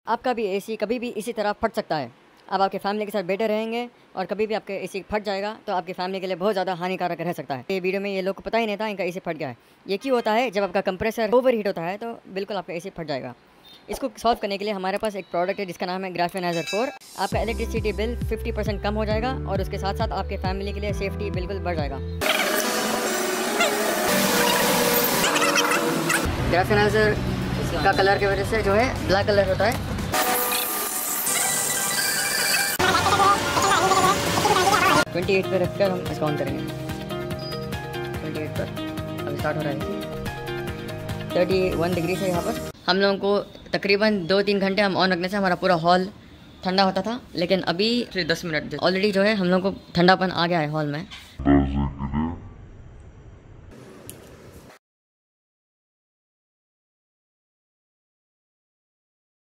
आपका भी एसी कभी भी इसी तरह फट सकता है। अब आपके फैमिली के साथ बैठे रहेंगे और कभी भी आपके एसी फट जाएगा तो आपकी फैमिली के लिए बहुत ज़्यादा हानिकारक रह सकता है। ये वीडियो में ये लोग को पता ही नहीं था इनका एसी फट गया है। ये क्यों होता है? जब आपका कंप्रेसर ओवर हीट होता है तो बिल्कुल आपका एसी फट जाएगा। इसको सॉल्व करने के लिए हमारे पास एक प्रोडक्ट है जिसका नाम है ग्राफेनाइजर 4। आपका इलेक्ट्रिसिटी बिल 50% कम हो जाएगा और उसके साथ साथ आपके फैमिली के लिए सेफ्टी बिल्कुल बढ़ जाएगा। ग्राफेनाइजर का कलर की वजह से जो है ब्लैक कलर होता है। ट्वेंटी 28 पर रखकर हम इसको ऑन करेंगे। 28 पर अभी स्टार्ट हो रहा है। 31 डिग्री से यहाँ पर हम लोगों को तकरीबन 2-3 घंटे हम ऑन रखने से हमारा पूरा हॉल ठंडा होता था, लेकिन अभी 10 मिनट ऑलरेडी जो है हम लोगों को ठंडापन आ गया है हॉल में।